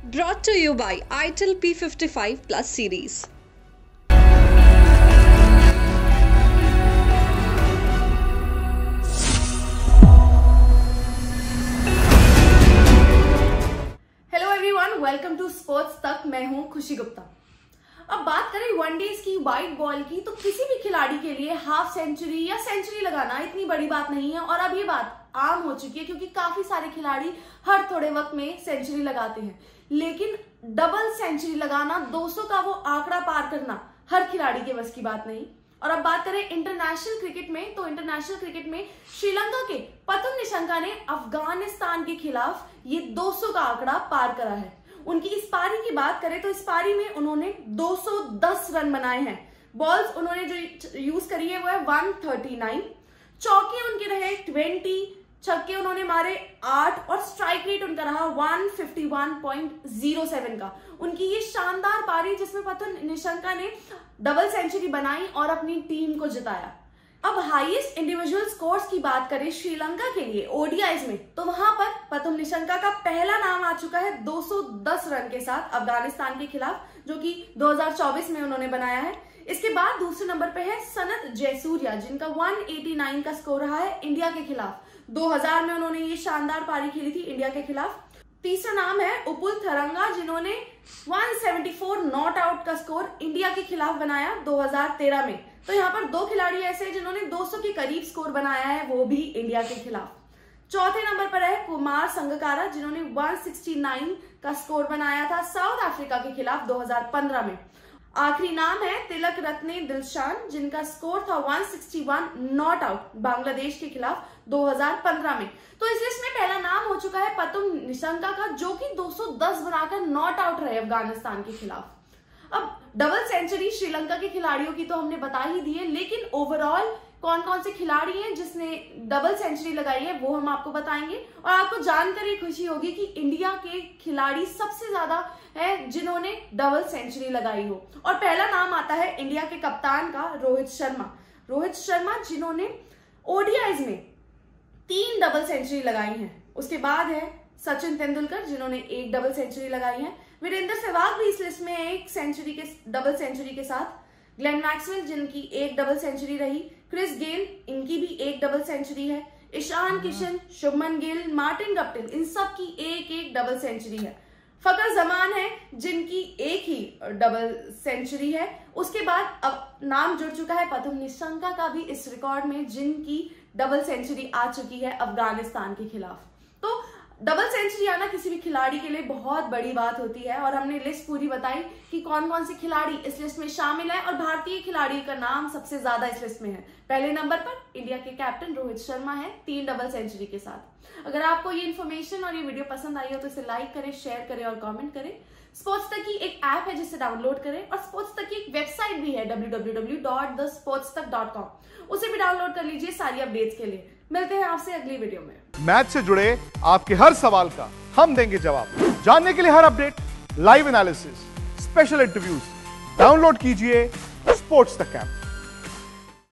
Brought to you by ITIL P55 Plus series. Hello everyone, welcome to Sports Tak. मैं हूं खुशी गुप्ता। अब बात करें वनडेज की, वाइट बॉल की, तो किसी भी खिलाड़ी के लिए हाफ सेंचुरी या सेंचुरी लगाना इतनी बड़ी बात नहीं है और अब ये बात आम हो चुकी है क्योंकि काफी सारे खिलाड़ी हर थोड़े वक्त में सेंचुरी लगाते हैं। लेकिन डबल सेंचुरी लगाना, 200 का वो आंकड़ा पार करना हर खिलाड़ी के बस की बात नहीं। और अब बात करें इंटरनेशनल क्रिकेट में, तो इंटरनेशनल क्रिकेट में श्रीलंका के पतुम निशंका ने अफगानिस्तान के खिलाफ ये 200 का आंकड़ा पार करा है। उनकी इस पारी की बात करें तो इस पारी में उन्होंने 210 रन बनाए हैं। बॉल्स उन्होंने जो यूज करी है वो है 139, चौके उनके रहे 20, छक्के उन्होंने मारे 8 और स्ट्राइक रेट उनका रहा 151.07 का। उनकी ये शानदार पारी जिसमें पतुम निशंका ने डबल सेंचुरी बनाई और अपनी टीम को जिताया। अब हाईएस्ट इंडिविजुअल स्कोर्स की बात करें श्रीलंका के लिए ओडीआईज में, तो वहां पर पतुम निशंका का पहला नाम आ चुका है 210 रन के साथ अफगानिस्तान के खिलाफ, जो कि 2024 में उन्होंने बनाया है। इसके बाद दूसरे नंबर पे है सनत जयसूर्या, जिनका 189 का स्कोर रहा है इंडिया के खिलाफ। 2000 में उन्होंने ये शानदार पारी खेली थी इंडिया के खिलाफ। तीसरा नाम है उपुल थरंगा, जिन्होंने 174 नॉट आउट का स्कोर इंडिया के खिलाफ बनाया 2013 में। तो यहाँ पर दो खिलाड़ी ऐसे हैं जिन्होंने 200 के करीब स्कोर बनाया है, वो भी इंडिया के खिलाफ। चौथे नंबर पर है कुमार संगकारा, जिन्होंने 169 का स्कोर बनाया था साउथ अफ्रीका के खिलाफ 2015 में। आखिरी नाम है तिलक रत्ने दिलशान, जिनका स्कोर था 161 नॉट आउट बांग्लादेश के खिलाफ 2015 में। तो इस लिस्ट में पहला नाम हो चुका है पतुम निशंका का, जो कि 210 बनाकर नॉट आउट रहे अफगानिस्तान के खिलाफ। अब डबल सेंचुरी श्रीलंका के खिलाड़ियों की तो हमने बता ही दी है, लेकिन ओवरऑल कौन कौन से खिलाड़ी हैं जिसने डबल सेंचुरी लगाई है वो हम आपको बताएंगे। और आपको जानकर ये खुशी होगी कि इंडिया के खिलाड़ी सबसे ज्यादा है जिन्होंने डबल सेंचुरी लगाई हो। और पहला नाम आता है इंडिया के कप्तान का, रोहित शर्मा, जिन्होंने ओडीआईज में 3 डबल सेंचुरी लगाई है। उसके बाद है सचिन तेंदुलकर, जिन्होंने 1 डबल सेंचुरी लगाई है। वीरेंद्र सहवाग भी इस लिस्ट में एक डबल सेंचुरी के साथ। ग्लेन मैक्सवेल, जिनकी 1 डबल सेंचुरी रही। क्रिस गेल, इनकी भी 1 डबल सेंचुरी है। ईशान किशन, शुभमन गिल, मार्टिन गप्टिल, इन सब की 1-1 डबल सेंचुरी है। फकर जमान है, जिनकी 1 ही डबल सेंचुरी है। उसके बाद अब नाम जुड़ चुका है पतुम निशंका का भी इस रिकॉर्ड में, जिनकी डबल सेंचुरी आ चुकी है अफगानिस्तान के खिलाफ। तो डबल सेंचुरी आना किसी भी खिलाड़ी के लिए बहुत बड़ी बात होती है और हमने लिस्ट पूरी बताई कि कौन कौन से खिलाड़ी इस लिस्ट में शामिल है और भारतीय खिलाड़ी का नाम सबसे ज्यादा इस लिस्ट में है। पहले नंबर पर इंडिया के कैप्टन रोहित शर्मा है 3 डबल सेंचुरी के साथ। अगर आपको ये इन्फॉर्मेशन और ये वीडियो पसंद आई हो तो इसे लाइक करें, शेयर करें और कॉमेंट करें। स्पोर्ट्स तक की एक ऐप है जिसे डाउनलोड करें और स्पोर्ट्स तक की एक वेबसाइट भी है www.thesportstak.com, उसे भी डाउनलोड कर लीजिए सारी अपडेट्स के लिए। मिलते हैं आपसे अगली वीडियो में। मैच से जुड़े आपके हर सवाल का हम देंगे जवाब। जानने के लिए हर update, live analysis, special interviews, download कीजिए स्पोर्ट्स तक ऐप।